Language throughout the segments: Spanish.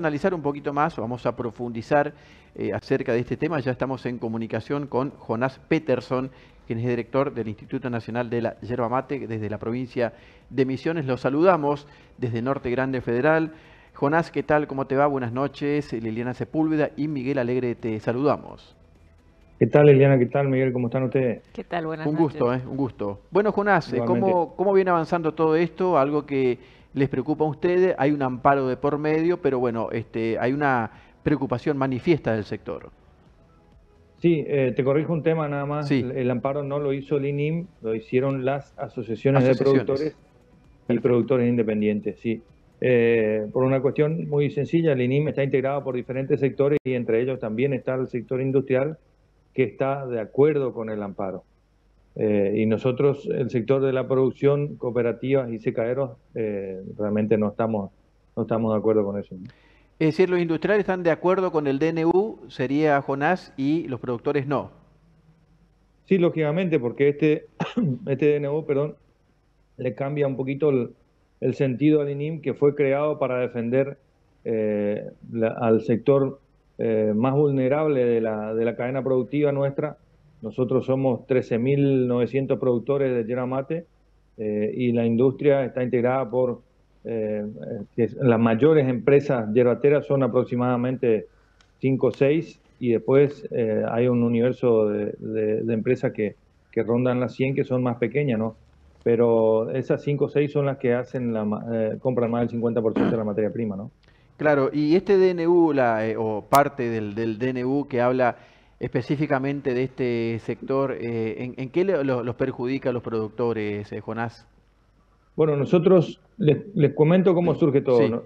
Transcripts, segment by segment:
analizar un poquito más, vamos a profundizar acerca de este tema. Ya estamos en comunicación con Jonás Peterson, quien es director del Instituto Nacional de la Yerba Mate desde la provincia de Misiones. Los saludamos desde Norte Grande Federal. Jonás, ¿qué tal? ¿Cómo te va? Buenas noches. Liliana Sepúlveda y Miguel Alegre te saludamos. ¿Qué tal, Liliana? ¿Qué tal, Miguel? ¿Cómo están ustedes? ¿Qué tal? Buenas Un noches. gusto, un gusto. Bueno, Jonás, Igualmente. ¿cómo viene avanzando todo esto? Algo que les preocupa a ustedes. Hay un amparo de por medio, pero bueno, hay una preocupación manifiesta del sector. Sí, te corrijo un tema nada más. Sí, El amparo no lo hizo el INIM, lo hicieron las asociaciones de asociaciones. productores y Perfecto. productores independientes, sí. Por una cuestión muy sencilla, el INIM está integrado por diferentes sectores y entre ellos también está el sector industrial que está de acuerdo con el amparo. Y nosotros, el sector de la producción, cooperativas y secaderos, realmente no estamos de acuerdo con eso, ¿no? Es decir, los industriales están de acuerdo con el DNU, sería Jonás, y los productores no. Sí, lógicamente, porque este DNU, perdón, le cambia un poquito el sentido al INIM, que fue creado para defender al sector más vulnerable de la cadena productiva nuestra. Nosotros somos 13.900 productores de yerba mate y la industria está integrada por las mayores empresas yerbateras son aproximadamente 5 o 6 y después hay un universo de empresas que rondan las 100 que son más pequeñas, ¿no? Pero esas 5 o 6 son las que hacen compran más del 50% de la materia prima, ¿no? Claro, y este DNU, o parte del DNU que habla específicamente de este sector, ¿en qué los perjudica a los productores, Jonás? Bueno, nosotros les comento cómo surge todo, Sí, ¿no?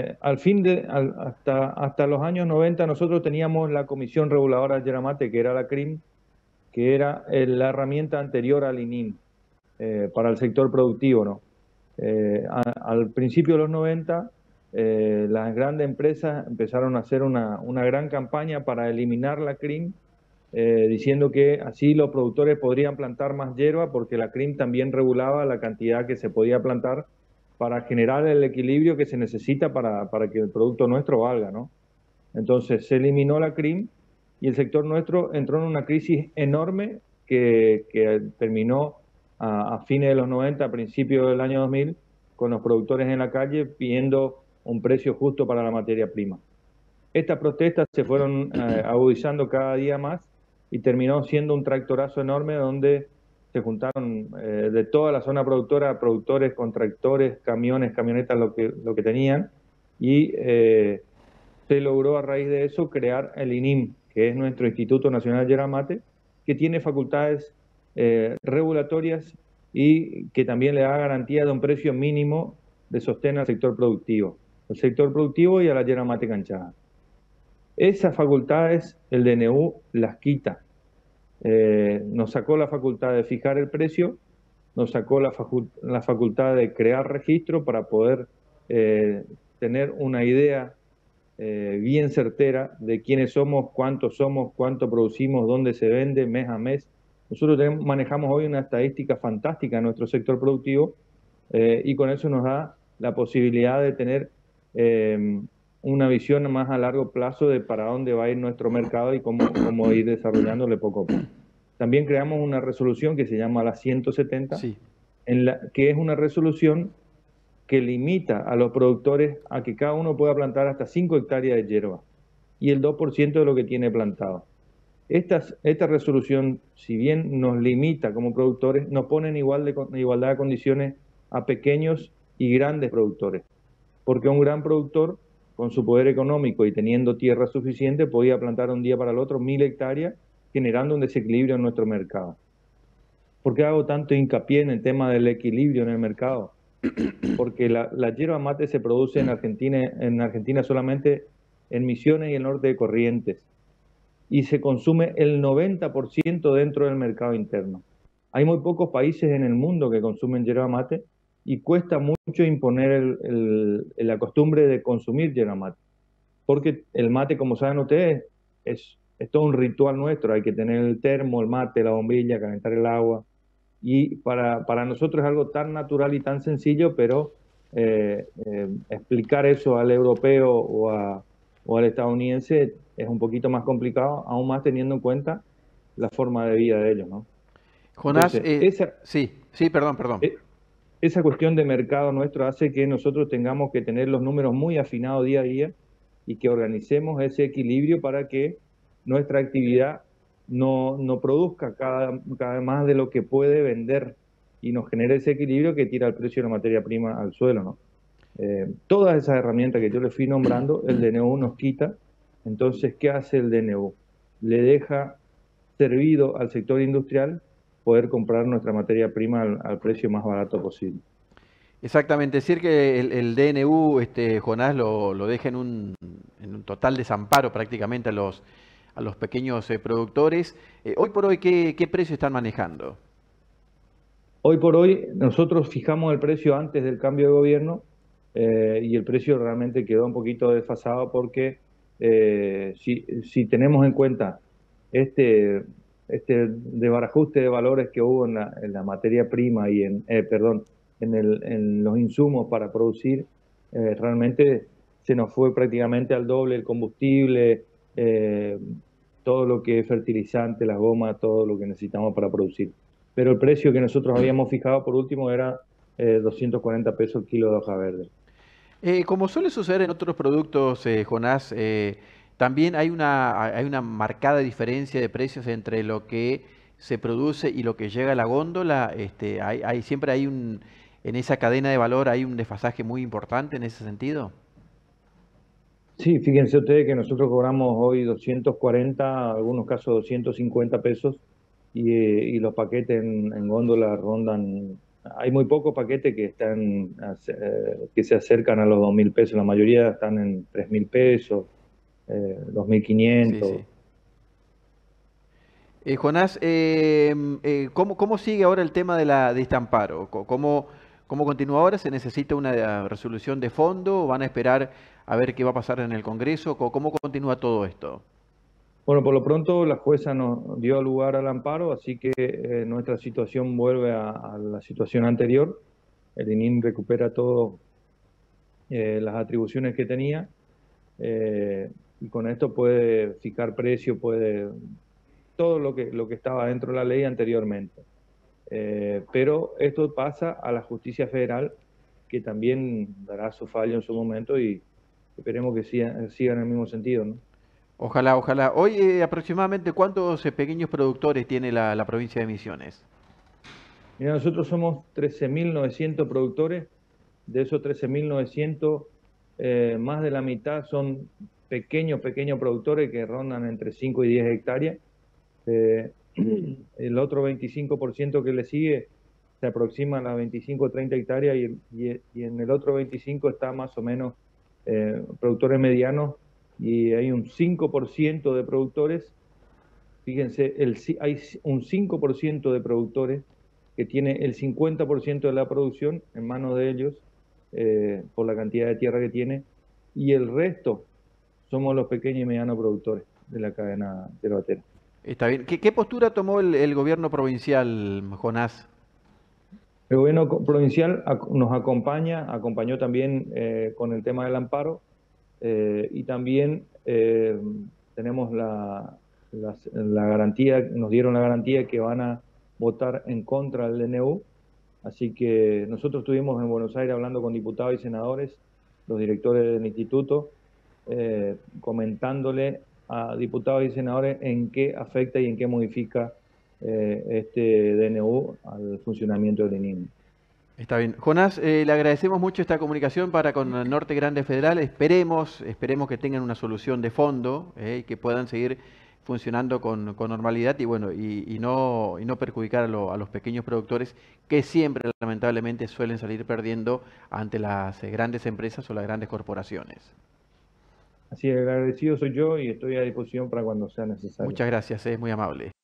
Hasta los años 90 nosotros teníamos la Comisión Reguladora de Yerba Mate, que era la CRIM, que era la herramienta anterior al INIM para el sector productivo, ¿no? Al principio de los 90, las grandes empresas empezaron a hacer una gran campaña para eliminar la CRIM, diciendo que así los productores podrían plantar más hierba porque la CRIM también regulaba la cantidad que se podía plantar para generar el equilibrio que se necesita para que el producto nuestro valga, ¿no? Entonces se eliminó la CRIM y el sector nuestro entró en una crisis enorme que terminó a fines de los 90, a principios del año 2000, con los productores en la calle pidiendo un precio justo para la materia prima. Estas protestas se fueron agudizando cada día más y terminó siendo un tractorazo enorme donde se juntaron de toda la zona productora, productores con tractores, camiones, camionetas, lo que tenían, y se logró a raíz de eso crear el INIM, que es nuestro Instituto Nacional de Yerba Mate, que tiene facultades regulatorias y que también le da garantía de un precio mínimo de sostén al sector productivo y a la yerba mate canchada. Esas facultades el DNU las quita. Nos sacó la facultad de fijar el precio, nos sacó la facultad de crear registro para poder tener una idea bien certera de quiénes somos, cuánto producimos, dónde se vende mes a mes. Nosotros manejamos hoy una estadística fantástica en nuestro sector productivo y con eso nos da la posibilidad de tener una visión más a largo plazo de para dónde va a ir nuestro mercado y cómo ir desarrollándole poco a poco. También creamos una resolución que se llama la 170, sí. que es una resolución que limita a los productores a que cada uno pueda plantar hasta 5 hectáreas de hierba y el 2% de lo que tiene plantado. Esta resolución, si bien nos limita como productores, nos pone en igualdad de condiciones a pequeños y grandes productores, porque un gran productor, con su poder económico y teniendo tierra suficiente, podía plantar un día para el otro 1.000 hectáreas, generando un desequilibrio en nuestro mercado. ¿Por qué hago tanto hincapié en el tema del equilibrio en el mercado? Porque la yerba mate se produce en Argentina solamente en Misiones y el norte de Corrientes, y se consume el 90% dentro del mercado interno. Hay muy pocos países en el mundo que consumen yerba mate y cuesta mucho imponer la costumbre de consumir yerba mate, porque el mate, como saben ustedes, es todo un ritual nuestro. Hay que tener el termo, el mate, la bombilla, calentar el agua, y para nosotros es algo tan natural y tan sencillo, pero explicar eso al europeo o al estadounidense es un poquito más complicado, aún más teniendo en cuenta la forma de vida de ellos, ¿no? Jonás, Entonces, esa, sí, perdón. e- esa cuestión de mercado nuestro hace que nosotros tengamos que tener los números muy afinados día a día y que organicemos ese equilibrio para que nuestra actividad no produzca cada vez más de lo que puede vender y nos genere ese equilibrio que tira el precio de la materia prima al suelo, ¿no? Todas esas herramientas que yo le fui nombrando, el DNU nos quita. Entonces, ¿qué hace el DNU? Le deja servido al sector industrial poder comprar nuestra materia prima al precio más barato posible. Exactamente, decir que el DNU, Jonás, lo deja en un total desamparo prácticamente a los pequeños productores. Hoy por hoy, ¿qué precio están manejando? Hoy por hoy nosotros fijamos el precio antes del cambio de gobierno y el precio realmente quedó un poquito desfasado porque si tenemos en cuenta este, este desbarajuste de valores que hubo en la materia prima y perdón, en los insumos para producir, realmente se nos fue prácticamente al doble el combustible, eh, todo lo que es fertilizante, las gomas, todo lo que necesitamos para producir. Pero el precio que nosotros habíamos fijado por último era 240 pesos el kilo de hoja verde. Como suele suceder en otros productos, Jonás, también hay una marcada diferencia de precios entre lo que se produce y lo que llega a la góndola. Siempre hay en esa cadena de valor hay un desfasaje muy importante en ese sentido. Sí, fíjense ustedes que nosotros cobramos hoy 240, en algunos casos 250 pesos, y los paquetes en góndola rondan. Hay muy pocos paquetes que que se acercan a los 2.000 pesos, la mayoría están en 3.000 pesos, Sí, 2.500. sí. Jonás, ¿cómo sigue ahora el tema de este amparo? ¿Cómo continúa ahora? ¿Se necesita una resolución de fondo? ¿Van a esperar a ver qué va a pasar en el Congreso? ¿Cómo continúa todo esto? Bueno, por lo pronto la jueza nos dio lugar al amparo, así que nuestra situación vuelve a la situación anterior. El INIM recupera todas las atribuciones que tenía y con esto puede fijar precio, puede todo lo que estaba dentro de la ley anteriormente. Pero esto pasa a la justicia federal, que también dará su fallo en su momento y esperemos que siga en el mismo sentido, ¿no? Ojalá, ojalá. Hoy, aproximadamente, ¿cuántos pequeños productores tiene la provincia de Misiones? Mira, nosotros somos 13.900 productores. De esos 13.900, más de la mitad son pequeños productores que rondan entre 5 y 10 hectáreas. Eh, el otro 25% que le sigue se aproxima a las 25 o 30 hectáreas y en el otro 25 está más o menos productores medianos y hay un 5% de productores. Fíjense, hay un 5% de productores que tiene el 50% de la producción en manos de ellos por la cantidad de tierra que tiene, y el resto somos los pequeños y medianos productores de la cadena yerbatera. Está bien. ¿Qué postura tomó el gobierno provincial, Jonás? El gobierno provincial nos acompañó también con el tema del amparo y también tenemos la garantía, nos dieron la garantía que van a votar en contra del DNU. Así que nosotros estuvimos en Buenos Aires hablando con diputados y senadores, los directores del instituto, comentándole a diputados y senadores en qué afecta y en qué modifica este DNU al funcionamiento del INIM. Está bien. Jonás, le agradecemos mucho esta comunicación para con el Norte Grande Federal. Esperemos que tengan una solución de fondo y que puedan seguir funcionando con normalidad y bueno, y no perjudicar a los pequeños productores que siempre lamentablemente suelen salir perdiendo ante las grandes empresas o las grandes corporaciones. Así que agradecido soy yo y estoy a disposición para cuando sea necesario. Muchas gracias, es muy amable.